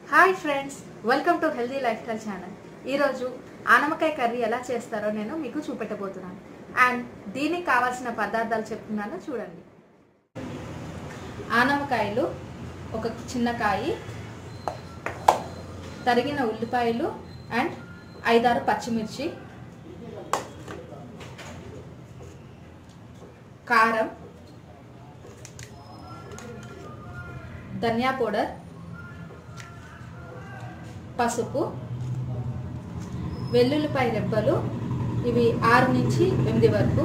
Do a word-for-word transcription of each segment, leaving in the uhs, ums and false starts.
Hi friends, welcome to healthy life style channel. ఈరోజు ఆనమకాయ curry ఎలా చేస్తారో నేను మీకు చూపెట్టబోతున్నాను. అండ్ దీనికి కావాల్సిన పదార్థాలు చెప్తున్నాను చూడండి. ఆనమకాయలు ఒక చిన్న కాయి, తరిగిన ఉల్లిపాయలు అండ్ ఐదారు పచ్చిమిర్చి, కారం, ధనియా పౌడర్, పసుపు, వెల్లుల్లిపాయ రెబ్బలు ఇవి ఆరు నుంచి ఎనిమిది వరకు,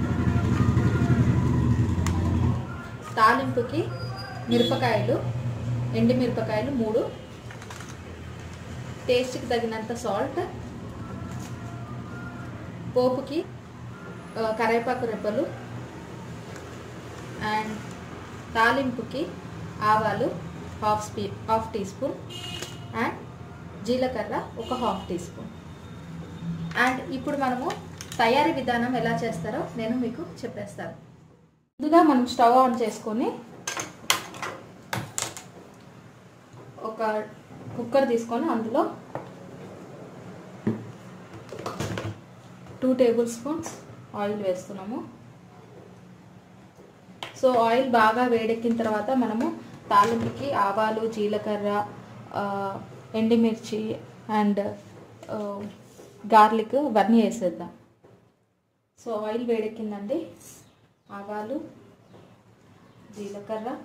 తాలింపుకి మిరపకాయలు, ఎండి మిరపకాయలు మూడు, టేస్ట్కి తగినంత సాల్ట్, పోపుకి కరివేపాకు రెబ్బలు అండ్ తాలింపుకి ఆవాలు హాఫ్ స్పీ హాఫ్ టీ స్పూన్ అండ్ జీలకర్ర ఒక హాఫ్ టీ స్పూన్. అండ్ ఇప్పుడు మనము తయారీ విధానం ఎలా చేస్తారో నేను మీకు చెప్పేస్తాను. ముందుగా మనం స్టవ్ ఆన్ చేసుకొని ఒక కుక్కర్ తీసుకొని అందులో టూ టేబుల్ స్పూన్స్ ఆయిల్ వేస్తున్నాము. సో ఆయిల్ బాగా వేడెక్కిన తర్వాత మనము తాలింపుకి ఆవాలు, జీలకర్ర, ఎండిమిర్చి అండ్ గార్లిక్ ఇవన్నీ వేసేద్దాం. సో ఆయిల్ వేడెక్కిందండి. ఆవాలు, జీలకర్ర,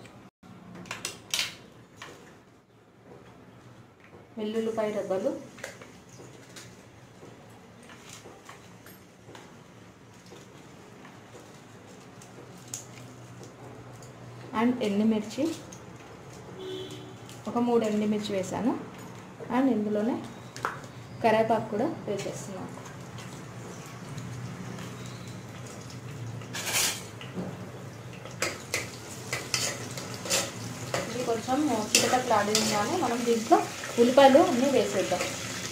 వెల్లుల్లిపాయ రెబ్బలు, అండ్ ఎండుమిర్చి ఒక మూడు ఎండుమిర్చి వేసాను. అండ్ ఇందులోనే కరివేపాకు కూడా వేసేస్తున్నాను. ఇది కొంచెం చిటకట్లు ఆడిందానే మనం దీంట్లో ఉల్లిపాయలు అన్నీ వేసేద్దాం.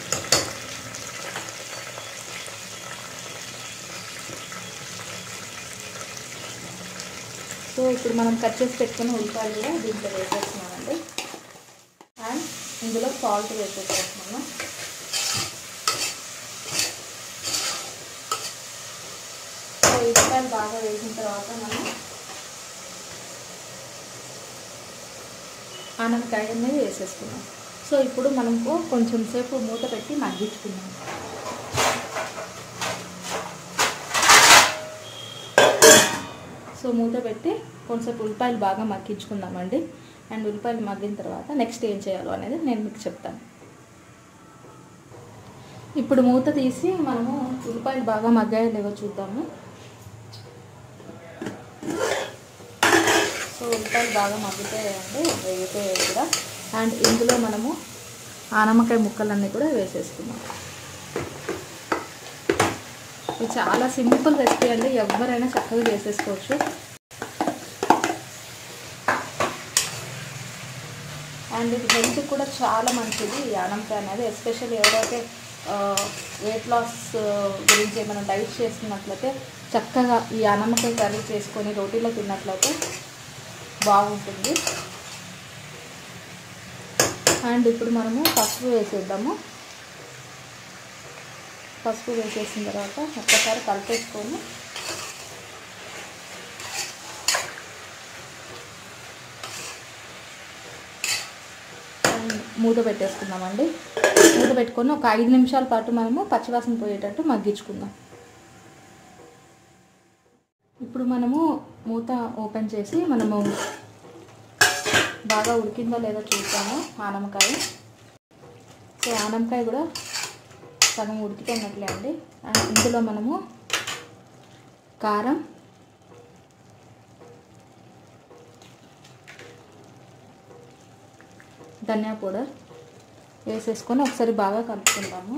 సో ఇప్పుడు మనం కట్ చేసి పెట్టుకున్న ఉల్లిపాయలు కూడా దీంట్లో వేసేస్తున్నామండి. అండ్ ఇందులో సాల్ట్ వేసేస్తున్నాను. సో ఉల్లిపాయలు బాగా వేసిన తర్వాత మనం ఆనపకాయ అనేది వేసేసుకున్నాం. సో ఇప్పుడు మనకు కొంచెం సేపు మూత పెట్టి మగ్గించుకున్నాం. సో మూత పెట్టి కొంచెంసేపు ఉల్లిపాయలు బాగా మగ్గించుకుందామండి. అండ్ ఉల్లిపాయలు మగ్గిన తర్వాత నెక్స్ట్ ఏం చేయాలో అనేది నేను మీకు చెప్తాను. ఇప్పుడు మూత తీసి మనము ఉల్లిపాయలు బాగా మగ్గాయో లేవో చూద్దాము. సో ఉల్లిపాయలు బాగా మగ్గిపోయాయండి, వేగిపోయాయి కూడా. అండ్ ఇందులో మనము ఆనమకాయ ముక్కలన్నీ కూడా వేసేసుకున్నాం. ఇది చాలా సింపుల్ రెసిపీ అండి, ఎవరైనా చక్కగా చేసేసుకోవచ్చు. అండ్ ఇది హెల్త్ కూడా చాలా మంచిది ఈ ఆనపకాయ అనేది. ఎస్పెషల్లీ ఎవరైతే వెయిట్ లాస్ గురించి ఏమైనా డైట్ చేస్తున్నట్లయితే చక్కగా ఈ ఆనపకాయ కర్రీ చేసుకొని రోటీలో తిన్నట్లయితే బాగుంటుంది. అండ్ ఇప్పుడు మనము పసుపు వేసేద్దాము. పసుపు వేసేసిన తర్వాత ఒక్కసారి కలిపేసుకొని మూత పెట్టేసుకుందామండి. మూత పెట్టుకొని ఒక ఐదు నిమిషాల పాటు మనము పచ్చివాసన పోయేటట్టు మగ్గించుకుందాం. ఇప్పుడు మనము మూత ఓపెన్ చేసి మనము బాగా ఉడికిందో లేదో చూద్దాము ఆనపకాయ. సో ఆనపకాయ కూడా సగం ఉడికిపోయినట్లే అండి. అండ్ ఇందులో మనము కారం, ధనియా పౌడర్ వేసేసుకొని ఒకసారి బాగా కలుపుకుంటాము.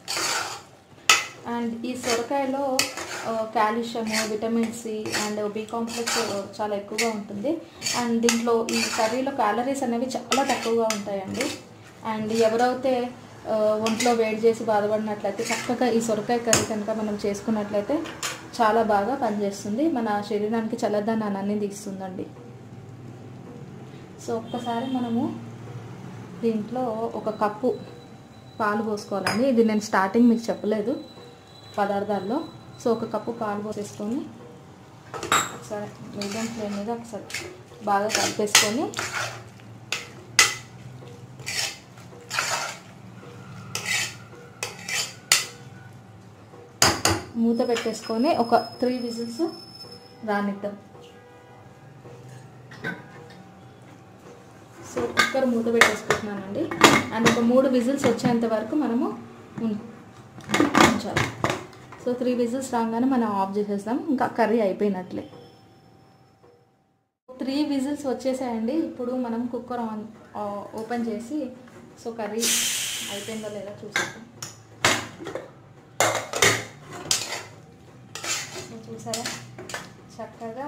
అండ్ ఈ సొరకాయలో calcium, vitamin C and B complex చాలా ఎక్కువగా ఉంటుంది. అండ్ దీంట్లో ఈ కర్రీలో క్యాలరీస్ అనేవి చాలా తక్కువగా ఉంటాయండి. అండ్ ఎవరైతే ఒంట్లో వేడి చేసి బాధపడినట్లయితే చక్కగా ఈ సొరకాయ కర్రీ కనుక మనం చేసుకున్నట్లయితే చాలా బాగా పనిచేస్తుంది. మన శరీరానికి చల్లదనాన్ని తీస్తుందండి. సో ఒక్కసారి మనము దీంట్లో ఒక కప్పు పాలు పోసుకోవాలండి. ఇది నేను స్టార్టింగ్ మీకు చెప్పలేదు పదార్థాల్లో. సో ఒక కప్పు పాలు పోసేసుకొని ఒకసారి మీడియం ఫ్లేమ్ మీద ఒకసారి బాగా కలిపేసుకొని మూత పెట్టేసుకొని ఒక త్రీ విజిల్స్ రానిద్దాం. సో కుక్కర్ మూత పెట్టేసుకుంటున్నానండి. అండ్ ఒక మూడు విజిల్స్ వచ్చేంత వరకు మనము ఉంచాలి. సో త్రీ విజిల్స్ రాగానే మనం ఆఫ్ చేసేస్తాం, ఇంకా కర్రీ అయిపోయినట్లే. త్రీ విజిల్స్ వచ్చేసాయండి. ఇప్పుడు మనం కుక్కర్ ఆన్ ఓపెన్ చేసి సో కర్రీ అయిపోయిందో లేదో చూసేద్దాం. సో చూసారా చక్కగా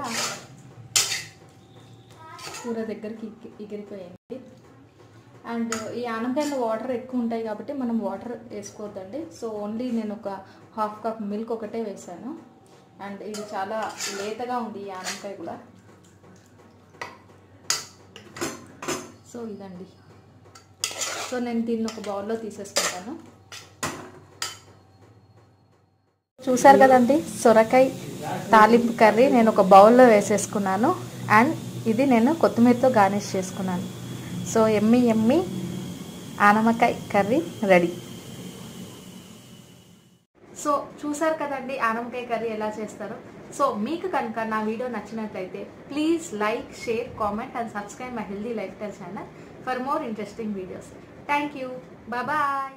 కూర దగ్గరికి ఎగిరిపోయింది. అండ్ ఈ ఆనపకాయలో వాటర్ ఎక్కువ ఉంటాయి కాబట్టి మనం వాటర్ వేసుకోవద్దండి. సో ఓన్లీ నేను ఒక హాఫ్ కప్ మిల్క్ ఒకటే వేసాను. అండ్ ఇది చాలా లేతగా ఉంది ఈ ఆనపకాయ కూడా. సో ఇదండి. సో నేను దీన్ని ఒక బౌల్లో తీసేసుకుంటాను. చూసారు కదండి సొరకాయ తాలింపు కర్రీ నేను ఒక బౌల్లో వేసేసుకున్నాను. అండ్ ఇది నేను కొత్తిమీరతో గార్నిష్ చేసుకున్నాను. సో ఎమ్మి ఎమ్మి ఆనపకాయ కర్రీ రెడీ. సో చూసారు కదండి ఆనపకాయ కర్రీ ఎలా చేస్తారో. సో మీకు కనుక నా వీడియో నచ్చినట్లయితే please like, share, comment and subscribe my healthy life style channel for more interesting videos. Thank you. Bye bye.